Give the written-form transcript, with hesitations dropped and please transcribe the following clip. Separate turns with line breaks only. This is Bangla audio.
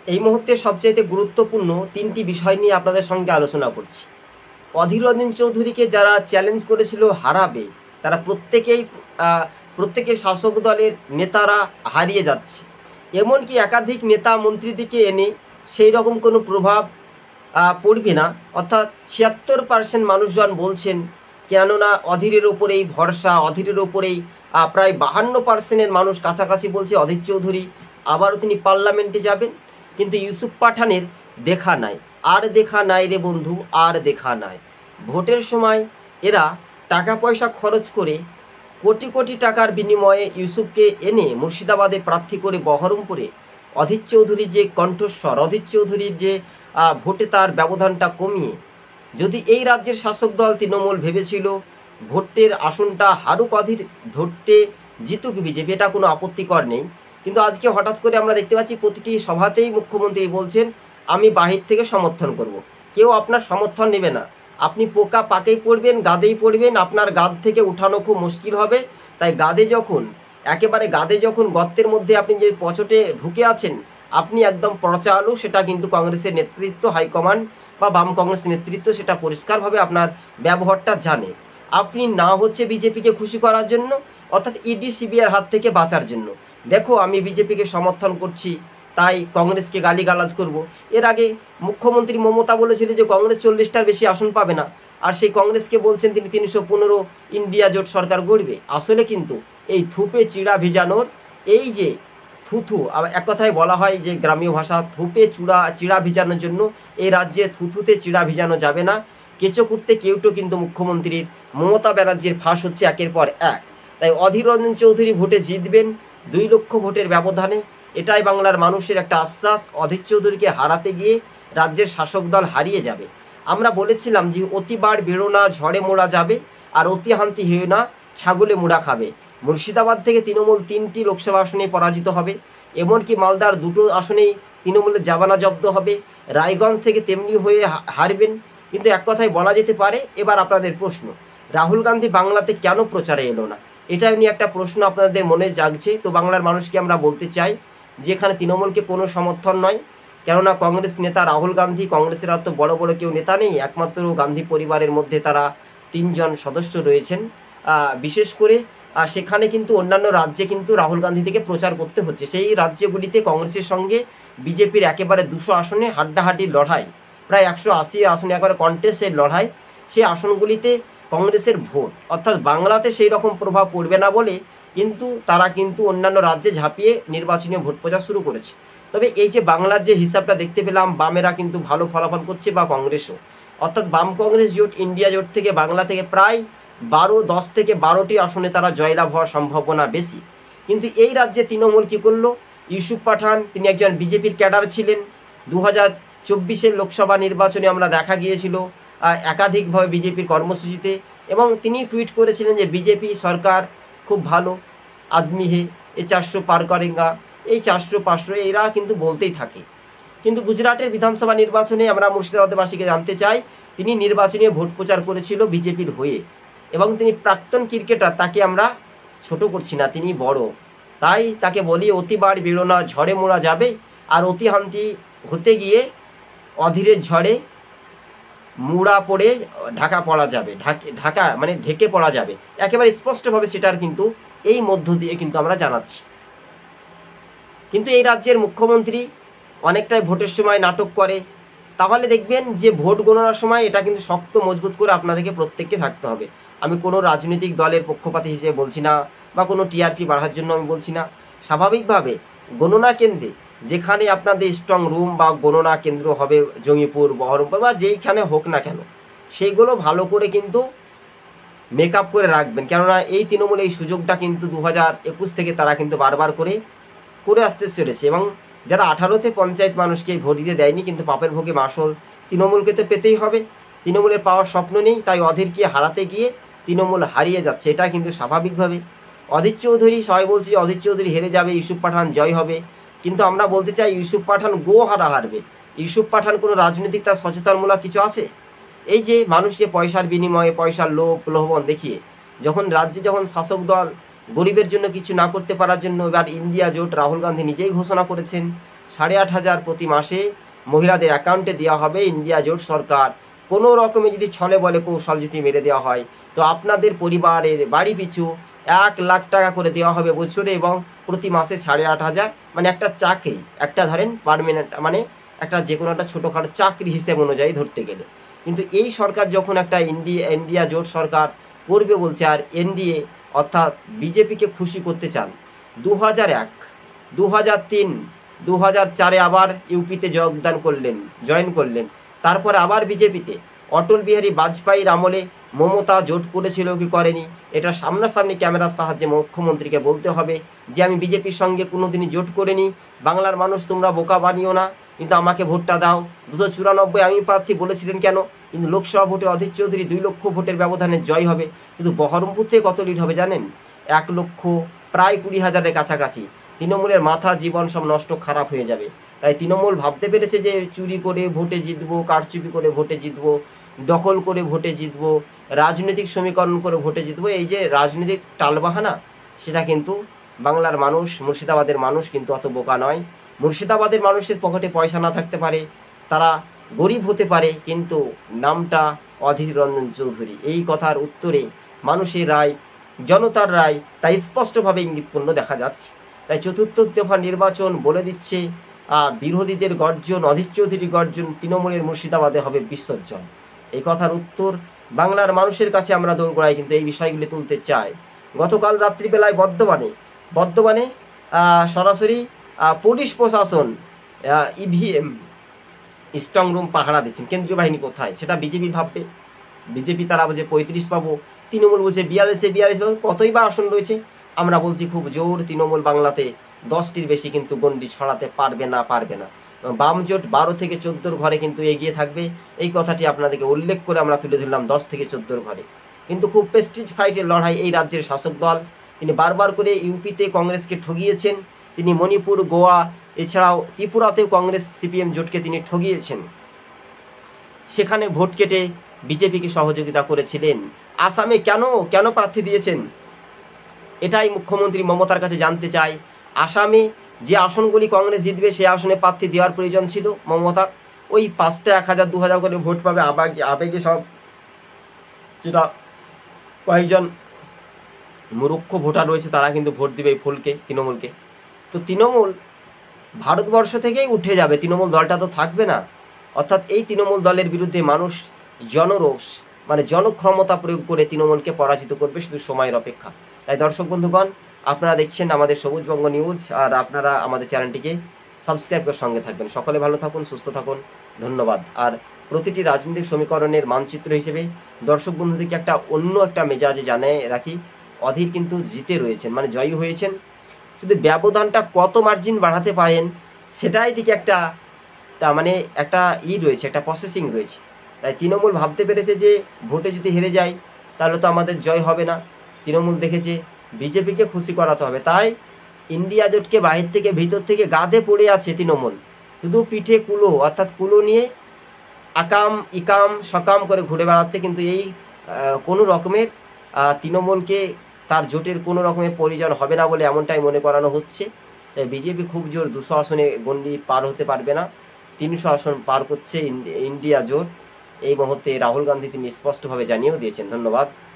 এই মুহূর্তে সবচাইতে গুরুত্বপূর্ণ তিনটি বিষয় নিয়ে আপনাদের সঙ্গে আলোচনা করছি। অধীর রঞ্জন চৌধুরীকে যারা চ্যালেঞ্জ করেছিল হারাবে, তারা প্রত্যেকেই শাসক দলের নেতারা হারিয়ে যাচ্ছে। এমনকি একাধিক নেতা মন্ত্রীদিকে এনে সেই রকম কোনো প্রভাব পড়বে না। অর্থাৎ ৭৬% মানুষজন বলছেন, কেননা অধীরের ওপরেই ভরসা, অধীরের ওপরেই প্রায় ৫২%-এর মানুষ কাছাকাছি বলছে অধীর চৌধুরী আবারও তিনি পার্লামেন্টে যাবেন। কিন্তু ইউসুফ পাঠানের দেখা নাই, আর দেখা নাই রে বন্ধু, আর দেখা নাই। ভোটের সময় এরা টাকা পয়সা খরচ করে কোটি কোটি টাকার বিনিময়ে ইউসুফকে এনে মুর্শিদাবাদে প্রার্থী করে বহরমপুরে অধীর চৌধুরীর যে কণ্ঠস্বর, অধীর চৌধুরীর যে ভোটে তার ব্যবধানটা কমিয়ে, যদি এই রাজ্যের শাসক দল তৃণমূল ভেবেছিল ভোটের আসনটা হারুক অধীর, ভোটে জিতুক বিজেপি, এটা কোনো আপত্তিকর নেই। কিন্তু আজকে হঠাৎ করে আমরা দেখতে পাচ্ছি প্রতিটি সভাতেই মুখ্যমন্ত্রী বলছেন আমি বাহির থেকে সমর্থন করব। কেউ আপনার সমর্থন নেবে না, আপনি পোকা পাকেই পড়বেন, গাদেই পড়বেন, আপনার গাদ থেকে উঠানো খুব মুশকিল হবে। তাই গাদে যখন গর্তের মধ্যে আপনি যে পচটে ঢুকে আছেন, আপনি একদম পচা আলু, সেটা কিন্তু কংগ্রেসের নেতৃত্ব, হাইকমান্ড বা বাম কংগ্রেস নেতৃত্ব সেটা পরিষ্কারভাবে আপনার ব্যবহারটা জানে। আপনি না হচ্ছে বিজেপিকে খুশি করার জন্য, অর্থাৎ ইডি সিবিআইয়ের হাত থেকে বাঁচার জন্য, দেখো আমি বিজেপিকে সমর্থন করছি তাই কংগ্রেসকে গালিগালাজ করব। এর আগে মুখ্যমন্ত্রী মমতা বলেছিল যে কংগ্রেস 40টার বেশি আসন পাবে না, আর সেই কংগ্রেসকে বলছেন তিনি 315 ইন্ডিয়া জোট সরকার গড়বে। আসলে কিন্তু এই থুপে চিড়া ভিজানোর, এই যে থুথু, এক কথায় বলা হয় যে গ্রামীয় ভাষা, থুপে চিড়া ভিজানোর জন্য এই রাজ্যে থুথুতে চিড়া ভিজানো যাবে না। কেঁচো কুটতে কেউটো কিন্তু মুখ্যমন্ত্রীর মমতা ব্যানার্জির ফাঁস হচ্ছে একের পর এক। তাই অধীর রঞ্জন চৌধুরী ভোটে জিতবেন 2 লক্ষ ভোটের ব্যবধানে, এটাই বাংলার মানুষের একটা আশ্বাস। অধীর চৌধুরীকে হারাতে গিয়ে রাজ্যের শাসক দল হারিয়ে যাবে। আমরা বলেছিলাম যে অতি বাড় বেরো না, ঝড়ে মোড়া যাবে, আর অতি হান্তি হয়েও না, ছাগলে মুড়া খাবে। মুর্শিদাবাদ থেকে তৃণমূল 3টি লোকসভা আসনে পরাজিত হবে, এমনকি মালদার 2টো আসনেই তৃণমূলের জাবানা জব্দ হবে। রায়গঞ্জ থেকে তেমনি হয়ে হারবেন। কিন্তু এক কথায় বলা যেতে পারে, এবার আপনাদের প্রশ্ন, রাহুল গান্ধী বাংলাতে কেন প্রচারে এলো না? এটা নিয়ে একটা প্রশ্ন আপনাদের মনে জাগছে। তো বাংলার মানুষকে আমরা বলতে চাই যে এখানে তৃণমূলকে কোনো সমর্থন নয়, কেননা কংগ্রেস নেতা রাহুল গান্ধী, কংগ্রেসের আর তো বড় বড় কেউ নেতা নেই, একমাত্র গান্ধী পরিবারের মধ্যে তারা 3 জন সদস্য রয়েছেন। বিশেষ করে সেখানে কিন্তু অন্যান্য রাজ্যে কিন্তু রাহুল গান্ধী থেকে প্রচার করতে হচ্ছে। সেই রাজ্যগুলিতে কংগ্রেসের সঙ্গে বিজেপির একেবারে 200 আসনে হাড্ডাহাড্ডির লড়াই, প্রায় 180 আসনে একেবারে কন্টেস্টের লড়াই। সেই আসনগুলিতে কংগ্রেসের ভোট, অর্থাৎ বাংলাতে সেই রকম প্রভাব পড়বে না বলে কিন্তু তারা কিন্তু অন্যান্য রাজ্যে ঝাঁপিয়ে নির্বাচনী ভোট প্রচার শুরু করেছে। তবে এই যে বাংলার যে হিসাবটা দেখতে পেলাম, বামেরা কিন্তু ভালো ফলাফল করছে, বা কংগ্রেসও, অর্থাৎ বাম কংগ্রেস জোট, ইন্ডিয়া জোট থেকে বাংলা থেকে প্রায় 10 থেকে 12টি আসনে তারা জয়লাভ হওয়ার সম্ভাবনা বেশি। কিন্তু এই রাজ্যে তৃণমূল কী করলো? ইউসুফ পাঠান, তিনি একজন বিজেপির ক্যাডার ছিলেন। 2024-এর লোকসভা নির্বাচনে আমরা দেখা গিয়েছিল একাধিকভাবে বিজেপির কর্মসূচিতে, এবং তিনি টুইট করেছিলেন যে বিজেপি সরকার খুব ভালো, আদমি হে, এ 400 পার করেঙ্গা, এই 400-500 এরা কিন্তু বলতেই থাকে। কিন্তু গুজরাটের বিধানসভা নির্বাচনে আমরা মুর্শিদাবাদবাসীকে জানতে চাই, তিনি নির্বাচনী ভোট প্রচার করেছিল বিজেপির হয়ে, এবং তিনি প্রাক্তন ক্রিকেটার, তাকে আমরা ছোট করছি না, তিনি বড়। তাই তাকে বলি অতি বাড় বেরো না, ঝড়ে মোড়া যাবে, আর অতি হান্তি হতে গিয়ে অধীরের ঝড়ে মুড়া পড়ে ঢাকা পড়া যাবে, ঢেকে পড়া যাবে। একেবারে স্পষ্টভাবে সেটার কিন্তু এই মধ্য দিয়ে কিন্তু আমরা জানাচ্ছি। কিন্তু এই রাজ্যের মুখ্যমন্ত্রী অনেকটাই ভোটের সময় নাটক করে। তাহলে দেখবেন যে ভোট গণনার সময় এটা কিন্তু শক্ত মজবুত করে আপনাদেরকে প্রত্যেককে থাকতে হবে। আমি কোনো রাজনৈতিক দলের পক্ষপাতী হিসেবে বলছি না, বা কোনো টিআরপি বাড়ার জন্য আমি বলছি না। স্বাভাবিকভাবে গণনা কেন্দ্রে যেখানে আপনাদের স্ট্রং রুম বা গণনা কেন্দ্র হবে, জঙ্গিপুর, বহরমপুর বা যেইখানে হোক না কেন, সেইগুলো ভালো করে কিন্তু মেকআপ করে রাখবেন। কেননা এই তৃণমূল এই সুযোগটা কিন্তু 2021 থেকে তারা কিন্তু বারবার করে আসতে চলেছে, এবং যারা 18তে পঞ্চায়েত মানুষকে ভোট দিতে দেয়নি, কিন্তু পাপের ভোগে মাসল তৃণমূলকে তো পেতেই হবে। তৃণমূলের পাওয়ার স্বপ্ন নেই, তাই অধীরকে হারাতে গিয়ে তৃণমূল হারিয়ে যাচ্ছে, এটা কিন্তু স্বাভাবিকভাবে। অধীর চৌধুরী, সবাই বলছে যে অধীর চৌধুরী হেরে যাবে, ইউসুফ পাঠান জয় হবে, কিন্তু আমরা বলতে চাই ইউসুফ পাঠান হারবে। ইউসুফ পাঠান কোনো রাজনৈতিক তার সচেতনমূলক কিছু আছে? এই যে মানুষকে পয়সার বিনিময়ে, পয়সার লোভ প্রলোভন দেখিয়ে রাজ্যে যখন শাসক দল গরিবের জন্য কিছু না করতে পারার জন্য এবার ইন্ডিয়া জোট রাহুল গান্ধী নিজেই ঘোষণা করেছেন, 8,500 প্রতি মাসে মহিলাদের অ্যাকাউন্টে দেওয়া হবে। ইন্ডিয়া জোট সরকার কোনো রকমে যদি ছলে বলে কৌশল যদি মেরে দেওয়া হয় তো আপনাদের পরিবারের বাড়ি পিছু 1 লাখ টাকা করে দেওয়া হবে বছরে, এবং প্রতি মাসে 8,500, মানে একটা চাকরি, একটা ধরেন পার্মানেন্ট, মানে একটা যে কোনো একটা ছোটোখাটো চাকরি হিসেব অনুযায়ী ধরতে গেলে। কিন্তু এই সরকার যখন একটা ইন্ডিয়া জোট সরকার করবে বলছে, আর এনডিএ অর্থাৎ বিজেপিকে খুশি করতে চান, 2001, 2003, 2004 আবার ইউপিতে জয়েন করলেন, তারপর আবার বিজেপিতে। অটল বিহারী বাজপেয়ীর আমলে মমতা জোট করেছিল কি করেনি, এটা সামনাসামনি ক্যামেরার সাহায্যে মুখ্যমন্ত্রীকে বলতে হবে যে আমি বিজেপির সঙ্গে কোনোদিনই জোট করিনি, বাংলার মানুষ তোমরা বোকা বানিও না, কিন্তু আমাকে ভোটটা দাও। 294 আমি প্রার্থী বলেছিলেন কেন, কিন্তু লোকসভা ভোটে অধীর চৌধুরী 2 লক্ষ ভোটের ব্যবধানে জয় হবে। কিন্তু বহরমপুর থেকে কত লিড হবে জানেন? 1 লক্ষ, প্রায় 20,000-এর কাছাকাছি। তৃণমূলের মাথা জীবন সব নষ্ট, খারাপ হয়ে যাবে। তাই তৃণমূল ভাবতে পেরেছে যে চুরি করে ভোটে জিতবো, কারচুপি করে ভোটে জিতবো, দখল করে ভোটে জিতবো, রাজনৈতিক সমীকরণ করে ভোটে জিতবো। এই যে রাজনৈতিক টালবাহানা, সেটা কিন্তু বাংলার মানুষ, মুর্শিদাবাদের মানুষ কিন্তু অত বোকা নয়। মুর্শিদাবাদের মানুষের পকেটে পয়সা না থাকতে পারে, তারা গরিব হতে পারে, কিন্তু নামটা অধীর রঞ্জন চৌধুরী। এই কথার উত্তরে মানুষের রায়, জনতার রায়, তাই স্পষ্টভাবে ইঙ্গিতপূর্ণ দেখা যাচ্ছে। তাই চতুর্থ দফা নির্বাচন বলে দিচ্ছে বিরোধীদের গর্জন, অধীর চৌধুরী গর্জন, তৃণমূলের মুর্শিদাবাদে হবে বিসর্জন। এই কথার উত্তর বাংলার মানুষের কাছে আমরা দোরগোড়ায় কিন্তু এই বিষয়গুলি তুলতে চাই। গতকাল রাত্রিবেলায় বর্ধমানে সরাসরি পুলিশ প্রশাসন ইভিএম স্ট্রং রুম পাহারা দিচ্ছেন। কেন্দ্রীয় বাহিনী কোথায় সেটা বিজেপি ভাববে, বিজেপি তারা বুঝে 35 পাবো, তৃণমূল বুঝে 42 পাবো, কতই বা আসন রয়েছে। আমরা বলছি খুব জোর, তৃণমূল বাংলাতে 10টির বেশি কিন্তু গণ্ডি ছড়াতে পারবে না। বাম জোট 12 থেকে 14 ঘরে কিন্তু এগিয়ে থাকবে। এই কথাটি আপনাদেরকে উল্লেখ করে আমরা তুলে ধরলাম 10 থেকে 14 ঘরে। কিন্তু খুব প্রেস্টিজ ফাইটের লড়াই এই রাজ্যের শাসক দল। তিনি বারবার করে ইউপিতে কংগ্রেসকে ঠগিয়েছেন, তিনি মণিপুর, গোয়া, এছাড়াও ত্রিপুরাতেও কংগ্রেস সিপিএম জোটকে তিনি ঠগিয়েছেন। সেখানে ভোট কেটে বিজেপিকে সহযোগিতা করেছিলেন। আসামে কেন প্রার্থী দিয়েছেন, এটাই মুখ্যমন্ত্রী মমতার কাছে জানতে চাই। আসামে যে আসনগুলি কংগ্রেস জিতবে সেই আসনে প্রার্থী দেওয়ার প্রয়োজন ছিল মমতার। ওই 5টা 1,000 2,000 করে ভোট পাবে আবেগে সব, যেটা কয়েকজন মূর্খ ভোটার রয়েছে তারা কিন্তু ভোট দিবে এই তৃণমূলকে। তো তৃণমূল ভারতবর্ষ থেকেই উঠে যাবে, তৃণমূল দলটা তো থাকবে না। অর্থাৎ এই তৃণমূল দলের বিরুদ্ধে মানুষ জনরোষ, মানে জনক্ষমতা প্রয়োগ করে তৃণমূলকে পরাজিত করবে, শুধু সময়ের অপেক্ষা। তাই দর্শক বন্ধুগণ, আপনারা দেখছেন আমাদের সবুজবঙ্গ নিউজ, আর আপনারা আমাদের চ্যানেলটিকে সাবস্ক্রাইব করে সঙ্গে থাকবেন। সকলে ভালো থাকুন, সুস্থ থাকুন, ধন্যবাদ। আর প্রতিটি রাজনৈতিক সমীকরণের মানচিত্র হিসেবে দর্শক বন্ধুদেরকে অন্য একটা মেজাজে জানিয়ে রাখি, অধীর কিন্তু জিতে রয়েছেন, মানে জয়ী হয়েছেন। শুধু ব্যবধানটা কত মার্জিন বাড়াতে পারেন সেটাই দিকে একটা রয়েছে, একটা প্রসেসিং রয়েছে। তাই তৃণমূল ভাবতে পেরেছে যে ভোটে যদি হেরে যায় তাহলে তো আমাদের জয় হবে না। তৃণমূল দেখেছে বিজেপিকে খুশি করাতে হবে, তাই ইন্ডিয়া জোটকে বাহির থেকে ভিতর থেকে গাধে পড়ে আছে তৃণমূল, শুধু পিঠে কুলো, অর্থাৎ কুলো নিয়ে ইকাম সকাম করে ঘুরে বেড়াচ্ছে। কিন্তু এই কোনো রকমের তৃণমূলকে তার জোটের কোনো রকমের প্রয়োজন হবে না বলে এমনটাই মনে করানো হচ্ছে। বিজেপি খুব জোর 200 আসনে গণ্ডি পার হতে পারবে না, 300 আসন পার করছে ইন্ডিয়া জোট। এই মুহূর্তে রাহুল গান্ধী তিনি স্পষ্টভাবে জানিয়েও দিয়েছেন। ধন্যবাদ।